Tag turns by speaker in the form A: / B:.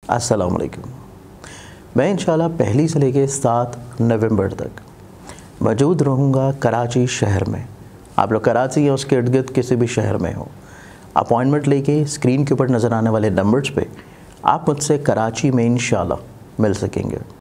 A: अस्सलाम वालेकुम। मैं इंशाल्लाह 1 से लेकर 7 नवंबर तक मौजूद रहूँगा कराची शहर में। आप लोग कराची या उसके इर्द गिर्द किसी भी शहर में हो, अपॉइंटमेंट लेके स्क्रीन के ऊपर नज़र आने वाले नंबर्स पे आप मुझसे कराची में इंशाल्लाह मिल सकेंगे।